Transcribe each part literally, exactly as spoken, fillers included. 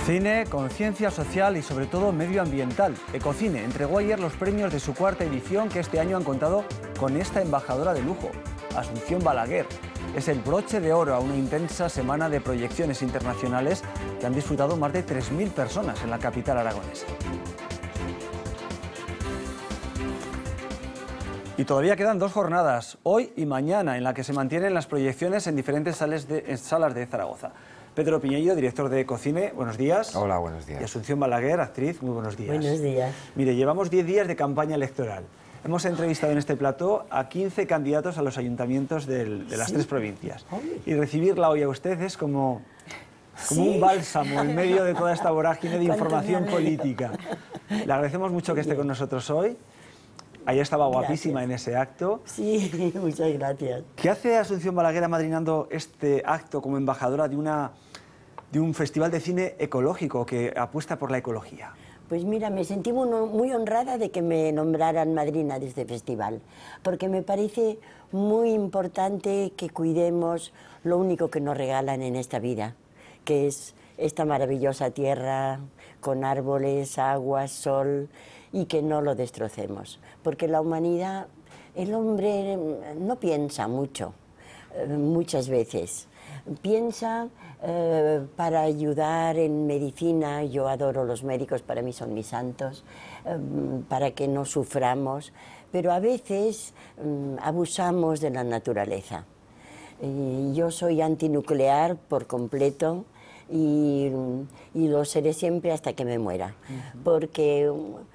Cine, conciencia social y sobre todo medioambiental. Ecocine entregó ayer los premios de su cuarta edición que este año han contado con esta embajadora de lujo, Asunción Balaguer. Es el broche de oro a una intensa semana de proyecciones internacionales que han disfrutado más de tres mil personas en la capital aragonesa. Y todavía quedan dos jornadas, hoy y mañana, en las que se mantienen las proyecciones en diferentes salas de, en salas de Zaragoza. Pedro Piñeiro, director de Ecocine, buenos días. Hola, buenos días. Y Asunción Balaguer, actriz, muy buenos días. Buenos días. Mire, llevamos diez días de campaña electoral. Hemos entrevistado en este plató a quince candidatos a los ayuntamientos del, de las ¿Sí? tres provincias. Ay. Y recibirla hoy a usted es como, como ¿Sí? un bálsamo en medio de toda esta vorágine de información política. Le agradecemos mucho que esté con nosotros hoy. Ayer estaba guapísima gracias. En ese acto. Sí, muchas gracias. ¿Qué hace Asunción Balaguer amadrinando este acto como embajadora de, una, de un festival de cine ecológico que apuesta por la ecología? Pues mira, me sentí muy honrada de que me nombraran madrina de este festival, porque me parece muy importante que cuidemos lo único que nos regalan en esta vida, que es esta maravillosa tierra con árboles, agua, sol, y que no lo destrocemos, porque la humanidad, el hombre no piensa mucho, eh, muchas veces. Piensa eh, para ayudar en medicina, yo adoro los médicos, para mí son mis santos, eh, para que no suframos, pero a veces eh, abusamos de la naturaleza. Y yo soy antinuclear por completo y, y lo seré siempre hasta que me muera, uh-huh. porque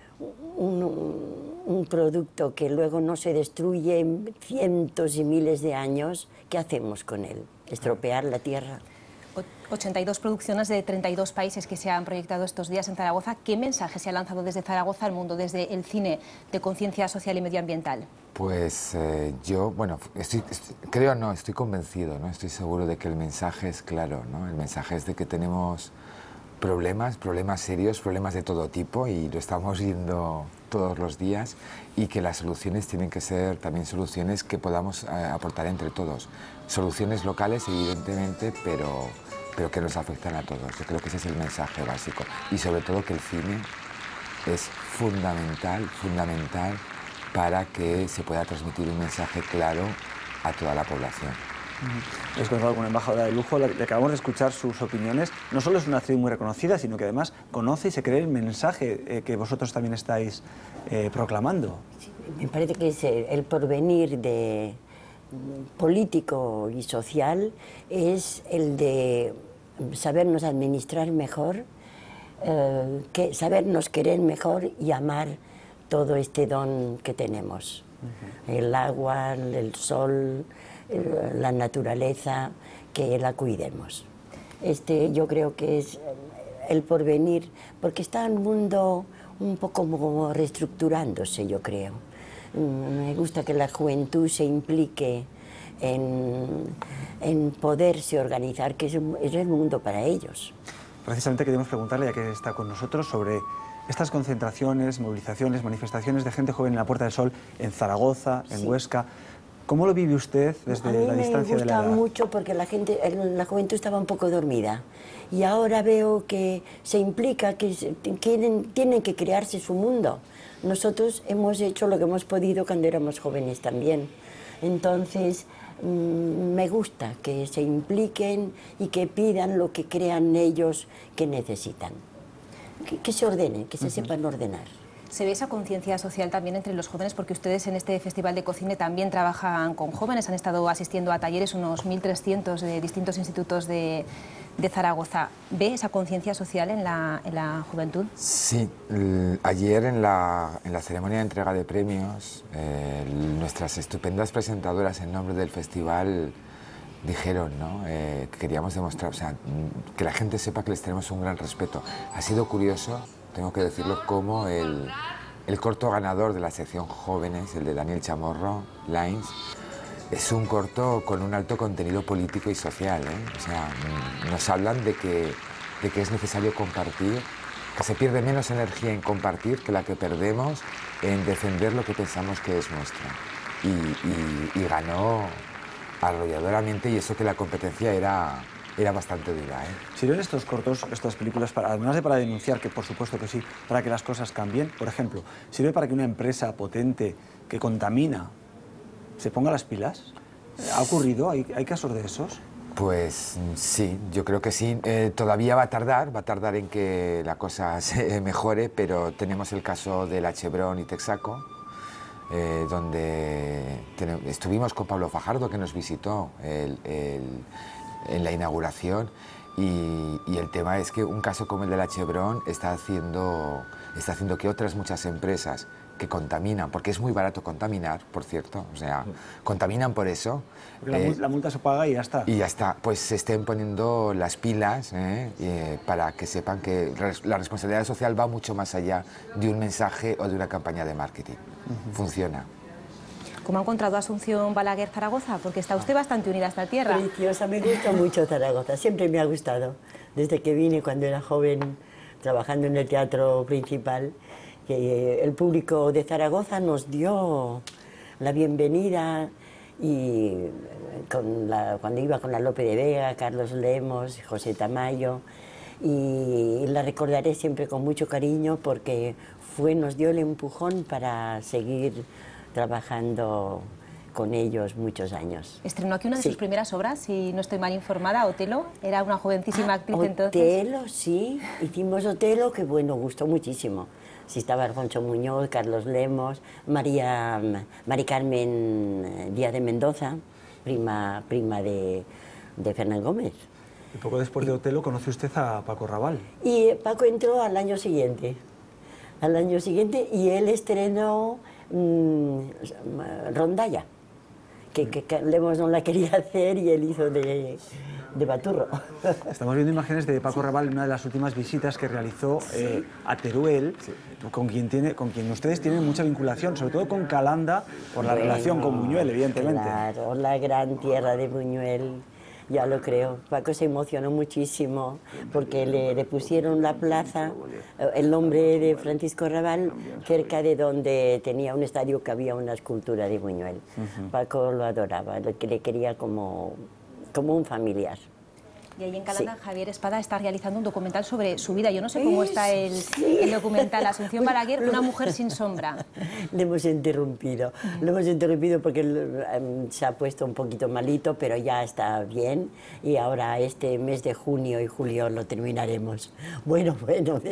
Un, un producto que luego no se destruye en cientos y miles de años, ¿qué hacemos con él? ¿Estropear la tierra? ochenta y dos producciones de treinta y dos países que se han proyectado estos días en Zaragoza. ¿Qué mensaje se ha lanzado desde Zaragoza al mundo, desde el cine de conciencia social y medioambiental? Pues eh, yo, bueno, estoy, estoy, creo no, estoy convencido, ¿no? Estoy seguro de que el mensaje es claro, ¿no? El mensaje es de que tenemos problemas, problemas serios, problemas de todo tipo y lo estamos viendo todos los días y que las soluciones tienen que ser también soluciones que podamos eh, aportar entre todos. Soluciones locales, evidentemente, pero, pero que nos afectan a todos. Yo creo que ese es el mensaje básico. Y sobre todo que el cine es fundamental, fundamental para que se pueda transmitir un mensaje claro a toda la población. Es con alguna embajadora de lujo, le acabamos de escuchar sus opiniones. No solo es una actriz muy reconocida, sino que además conoce y se cree el mensaje eh, que vosotros también estáis eh, proclamando. Sí, me parece que es el porvenir de político y social es el de sabernos administrar mejor, eh, que sabernos querer mejor y amar todo este don que tenemos. Uh-huh. El agua, el sol, la naturaleza, que la cuidemos. Este, yo creo que es el porvenir, porque está el mundo un poco como reestructurándose, yo creo. Me gusta que la juventud se implique en, en poderse organizar, que es, es el mundo para ellos. Precisamente queremos preguntarle, ya que está con nosotros, sobre estas concentraciones, movilizaciones, manifestaciones de gente joven en la Puerta del Sol, en Zaragoza, en sí. Huesca. ¿Cómo lo vive usted desde la distancia de la edad? Me gusta mucho porque la gente, la juventud estaba un poco dormida y ahora veo que se implica, que tienen, tienen que crearse su mundo. Nosotros hemos hecho lo que hemos podido cuando éramos jóvenes también. Entonces, mmm, me gusta que se impliquen y que pidan lo que crean ellos que necesitan. Que, que se ordenen, que se uh-huh. sepan ordenar. ¿Se ve esa conciencia social también entre los jóvenes? Porque ustedes en este Festival de Ecocine también trabajan con jóvenes, han estado asistiendo a talleres, unos mil trescientos de distintos institutos de, de Zaragoza. ¿Ve esa conciencia social en la, en la juventud? Sí, el, ayer en la, en la ceremonia de entrega de premios, eh, nuestras estupendas presentadoras en nombre del festival dijeron, ¿no? eh, que queríamos demostrar, o sea, que la gente sepa que les tenemos un gran respeto. Ha sido curioso, tengo que decirlo, como el, el corto ganador de la sección Jóvenes, el de Daniel Chamorro, Lines, es un corto con un alto contenido político y social, ¿eh? O sea, nos hablan de que, de que es necesario compartir, que se pierde menos energía en compartir que la que perdemos en defender lo que pensamos que es nuestro. Y, y, y ganó arrolladoramente, y eso que la competencia era era bastante dura, ¿eh? ¿Sirven estos cortos, estas películas, para, además de para denunciar, que por supuesto que sí, para que las cosas cambien? Por ejemplo, ¿sirve para que una empresa potente que contamina se ponga las pilas? ¿Ha ocurrido? ¿Hay, hay casos de esos? Pues sí, yo creo que sí. Eh, todavía va a tardar, va a tardar en que la cosa se mejore, pero tenemos el caso de la Chevron y Texaco, eh, donde ten- estuvimos con Pablo Fajardo, que nos visitó el, el, en la inauguración, y, y el tema es que un caso como el de la Chevron está haciendo, está haciendo que otras muchas empresas que contaminan, porque es muy barato contaminar, por cierto, o sea, contaminan por eso. Porque la, eh, mul- la multa se paga y ya está. y ya está, pues se estén poniendo las pilas ¿eh? Eh, para que sepan que res- la responsabilidad social va mucho más allá de un mensaje o de una campaña de marketing. Uh-huh. Funciona. ¿Cómo ha encontrado Asunción Balaguer Zaragoza? Porque está usted bastante unida a esta tierra. Preciosa, me gusta mucho Zaragoza, siempre me ha gustado. Desde que vine cuando era joven, trabajando en el teatro principal, que el público de Zaragoza nos dio la bienvenida, y con la, cuando iba con la Lope de Vega, Carlos Lemos, José Tamayo, y la recordaré siempre con mucho cariño porque fue, nos dio el empujón para seguir trabajando con ellos muchos años. Estrenó aquí una de Sí. sus primeras obras, si no estoy mal informada, Otelo. Era una jovencísima actriz entonces. Otelo, sí, hicimos Otelo, que bueno, gustó muchísimo. Sí, estaba Alfonso Muñoz, Carlos Lemos, María, Mari Carmen Díaz de Mendoza, prima, prima de, de Fernán Gómez. Y poco después de Otelo conoce usted a Paco Raval. Y Paco entró al año siguiente, al año siguiente, y él estrenó mmm, Rondalla, que, que, que Lemos no la quería hacer y él hizo de, de Baturro. Estamos viendo imágenes de Paco Raval en una de las últimas visitas que realizó eh, a Teruel, sí. con, quien tiene, con quien ustedes tienen mucha vinculación, sobre todo con Calanda, por la Bueno, relación con Buñuel, evidentemente. Claro, la gran tierra de Buñuel, ya lo creo. Paco se emocionó muchísimo porque le, le pusieron la plaza, el nombre de Francisco Raval, cerca de donde tenía un estadio que había una escultura de Buñuel. Uh-huh. Paco lo adoraba, lo que le quería como, como un familiar. Y ahí en Calanda, sí. Javier Espada está realizando un documental sobre su vida. Yo no sé ¿Es? cómo está el, sí. el documental. Asunción Balaguer, una mujer sin sombra. Le hemos interrumpido. Le hemos interrumpido porque um, se ha puesto un poquito malito, pero ya está bien. Y ahora este mes de junio y julio lo terminaremos. Bueno, bueno.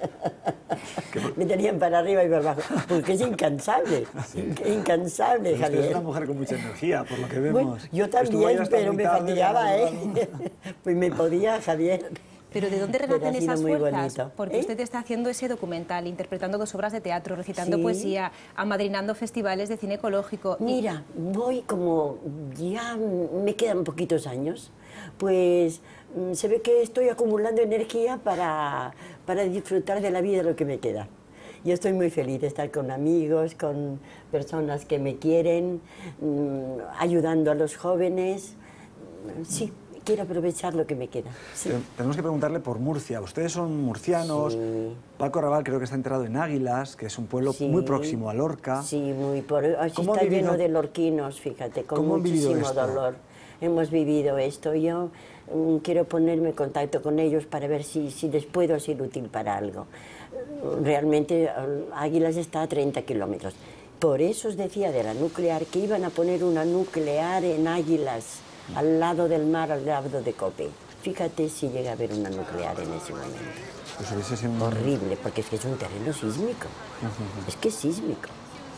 Me tenían para arriba y para abajo. Porque es incansable. Sí. Incansable, pero Javier. Es una mujer con mucha energía, por lo que vemos. Bueno, yo también, pero me fatigaba, ¿eh? Pues me podía, Javier. Pero ¿de dónde renacen esas fuerzas? Bonito. Porque ¿Eh? usted está haciendo ese documental, interpretando dos obras de teatro, recitando sí. poesía, amadrinando festivales de cine ecológico. Mira, voy como, ya me quedan poquitos años, pues se ve que estoy acumulando energía para, para disfrutar de la vida, de lo que me queda. Yo estoy muy feliz de estar con amigos, con personas que me quieren, ayudando a los jóvenes. Sí, quiero aprovechar lo que me queda. Sí. Tenemos que preguntarle por Murcia. Ustedes son murcianos. Sí. Paco Raval creo que está enterrado en Águilas, que es un pueblo sí. muy próximo a Lorca. Sí, muy por... Así está vivido... lleno de lorquinos, fíjate, con muchísimo dolor. Hemos vivido esto. Yo um, quiero ponerme en contacto con ellos para ver si, si les puedo ser útil para algo. Realmente Águilas está a treinta kilómetros. Por eso os decía de la nuclear, que iban a poner una nuclear en Águilas, al lado del mar, al lado de Cope. Fíjate si llega a haber una nuclear en ese momento. Pues hubiese sido un... horrible, porque es que es un terreno sísmico. Uh-huh. Es que es sísmico.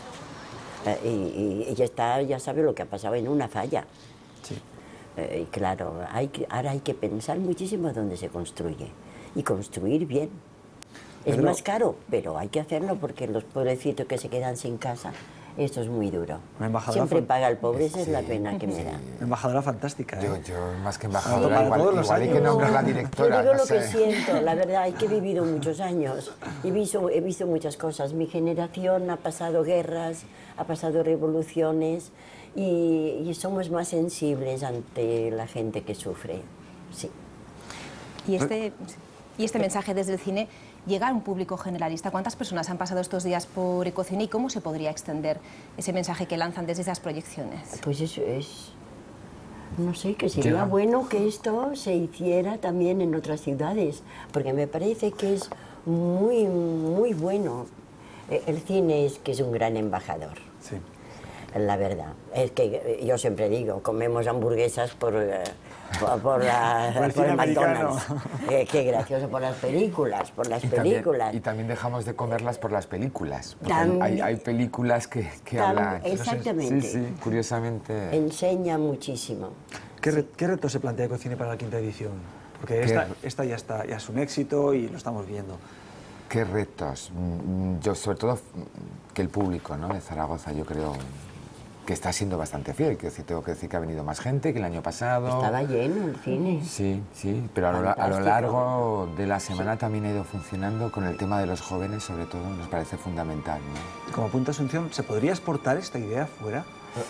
Eh, y, y ya está, ya sabe lo que ha pasado en una falla. Sí. Eh, y claro, hay que, ahora hay que pensar muchísimo dónde se construye. Y construir bien. Es Pedro, más caro, pero hay que hacerlo porque los pobrecitos que se quedan sin casa... Esto es muy duro. Siempre paga el pobre, esa sí, es la pena que me da. Una embajadora fantástica, ¿eh? Yo, yo más que embajadora, igual, igual, igual hay que nombrar la directora. Yo digo no lo sé. que siento, la verdad, es que he vivido muchos años. He visto, he visto muchas cosas. Mi generación ha pasado guerras, ha pasado revoluciones y, y somos más sensibles ante la gente que sufre. Sí. Y este, y este mensaje desde el cine... llegar a un público generalista. ¿Cuántas personas han pasado estos días por Ecocine y cómo se podría extender ese mensaje que lanzan desde esas proyecciones? Pues eso es... No sé, que sería Llega. bueno que esto se hiciera también en otras ciudades, porque me parece que es muy, muy bueno. Eh, El cine es que es un gran embajador. Sí. La verdad, es que yo siempre digo, comemos hamburguesas por, eh, por, por la- Por el por cine el McDonald's. americano. Eh, qué gracioso, por las películas, por las Y también, películas. y también dejamos de comerlas por las películas. Porque También. hay, hay películas que, que Tam- hablan. exactamente. Sí, sí, curiosamente. Enseña muchísimo. ¿Qué, re- qué reto se plantea Ecocine para la quinta edición? Porque esta, esta ya, está, ya es un éxito y lo estamos viendo. ¿Qué retos? Mm, Yo, sobre todo, mm, que el público, ¿no?, de Zaragoza, yo creo que está siendo bastante fiel. Quiero decir, tengo que decir que ha venido más gente que el año pasado. Estaba lleno el cine. Sí, sí, pero a lo, la- a lo Fantástico. largo de la semana también ha ido funcionando con el tema de los jóvenes, sobre todo, nos parece fundamental, ¿no? Como punto de asunción, ¿se podría exportar esta idea fuera?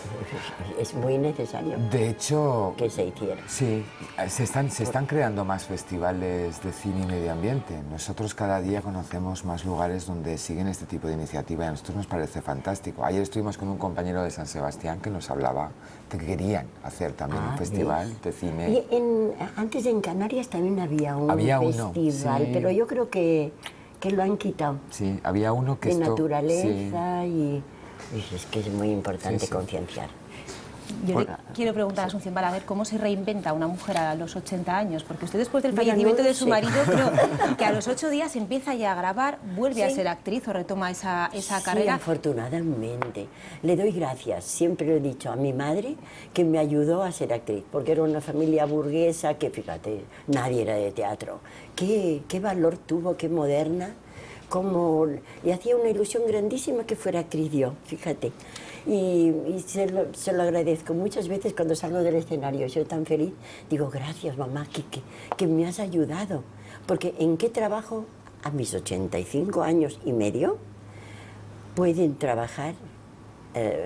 Es muy necesario De hecho, que se hiciera. sí, se están, se están creando más festivales de cine y medio ambiente. Nosotros cada día conocemos más lugares donde siguen este tipo de iniciativa y a nosotros nos parece fantástico. Ayer estuvimos con un compañero de San Sebastián que nos hablaba de que querían hacer también Ah, un festival ¿ves? de cine. Y en- antes en Canarias también había un Había uno, festival, sí. pero yo creo que, que lo han quitado. Sí, había uno que De esto- naturaleza y, y es que es muy importante Sí, sí. concienciar. Yo le Por- quiero preguntar a Asunción Balaguer cómo se reinventa una mujer a los ochenta años, porque usted después del Mira, fallecimiento no lo de su sé. marido, creo que a los ocho días empieza ya a grabar, vuelve a Sí. ser actriz o retoma esa, esa Sí, carrera. afortunadamente. Le doy gracias. Siempre le he dicho a mi madre que me ayudó a ser actriz, porque era una familia burguesa que, fíjate, nadie era de teatro. Qué, qué valor tuvo, qué moderna. Como le hacía una ilusión grandísima que fuera actriz yo, fíjate. Y, y se, lo, se lo agradezco muchas veces cuando salgo del escenario. Soy tan feliz. Digo, gracias mamá, que, que, que me has ayudado. Porque ¿en qué trabajo a mis ochenta y cinco años y medio pueden trabajar eh,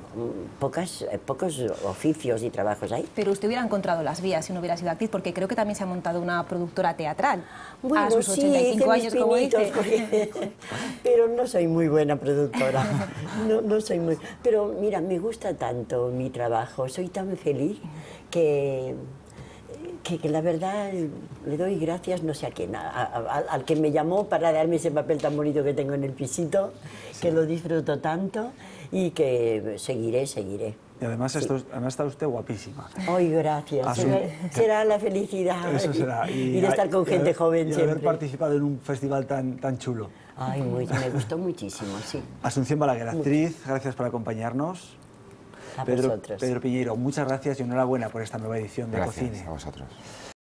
pocas, eh, pocos oficios y trabajos hay? Pero usted hubiera encontrado las vías si no hubiera sido actriz, porque creo que también se ha montado una productora teatral a sus sí, ochenta y cinco hice años, mis como pinitos, dice. porque- pero no soy muy buena productora. No, no soy muy... Pero mira, me gusta tanto mi trabajo, soy tan feliz que, que, que la verdad le doy gracias, no sé a quién, a- a- a- al que me llamó para darme ese papel tan bonito que tengo en el pisito, que lo disfruto tanto y que seguiré, seguiré. Y además, esto, además está usted guapísima. Ay, gracias. Asun- Será, será la felicidad Eso será. y, de estar con y gente haber- joven y siempre. haber participado en un festival tan, tan chulo. Ay, muy, me gustó muchísimo, sí. Asunción Balaguer, actriz, gracias por acompañarnos. A Pedro, vosotros. Pedro Piñeiro, muchas gracias y enhorabuena por esta nueva edición de Gracias Ecocine. a vosotros.